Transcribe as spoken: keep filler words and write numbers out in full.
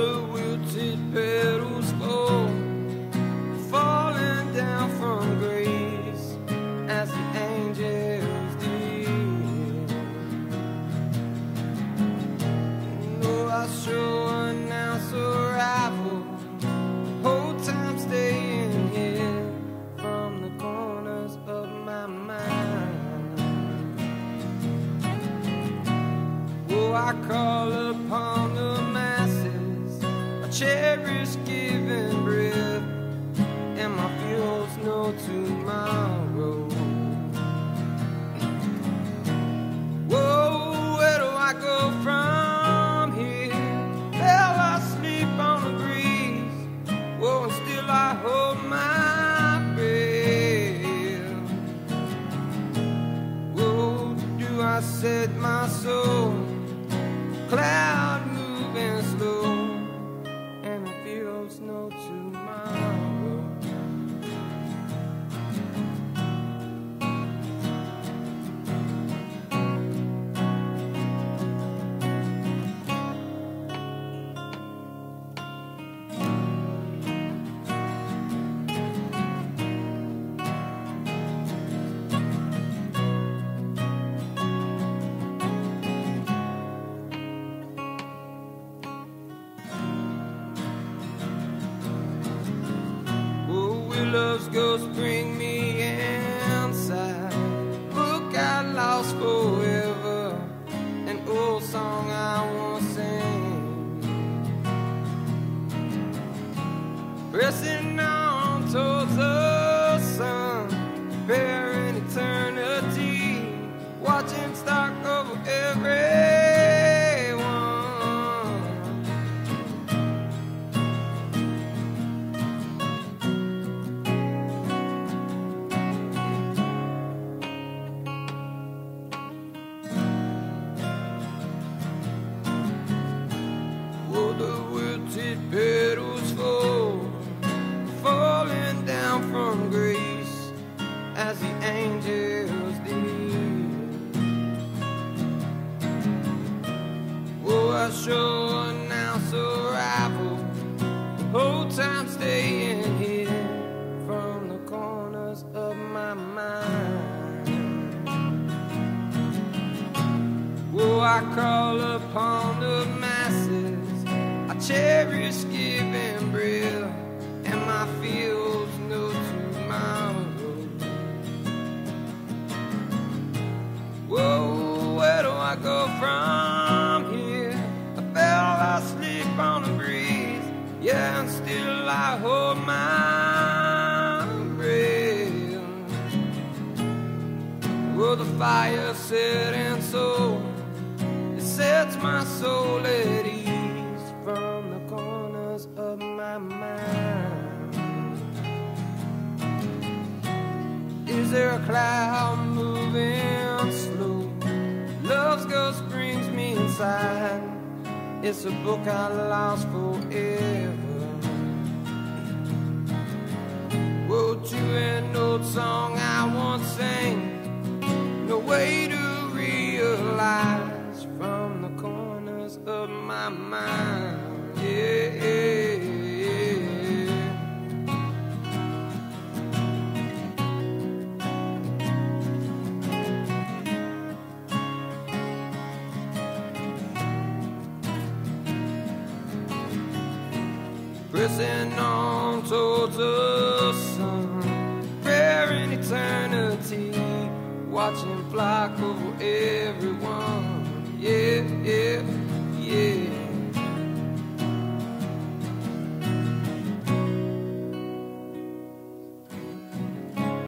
the wilted petals fall, falling down from grace as the angels did. No, I sure announce arrival, whole time staying here from the corners of my mind. Oh, I call upon the masses, I cherish giving breath, and my fields know tomorrow. Whoa, where do I go from here? Fell asleep on the breeze. Whoa, and still I hold my breath. Whoa, do I set my soul? Cloud moving slow, and the fields know tomorrow. Love's ghost bring me inside. Book I lost forever, an old song I won't sing. Pressing on towards the sun, preparing eternity, watching stock over everyone. The wilted petals fall, falling down from grace as the angels did. Oh, I sure announce arrival, the whole time staying here from the corners of my mind. Oh, I call upon the masses, I cherish giving breath, and my fields know tomorrow. Whoa, where do I go from here? I fell asleep on the breeze, yeah, and still I hold my breath. Whoa, the fire setting so, it sets my soul at ease from the corners of my mind. Is there a cloud moving slow? Love's ghost brings me inside. It's a book I lost forever. Whoa, to an old song I once sang, no way to realize from the corners of my mind. Yeah, yeah, yeah. Pressing on towards the sun, prayer in eternity, watching flock over everyone. Yeah, yeah, yeah.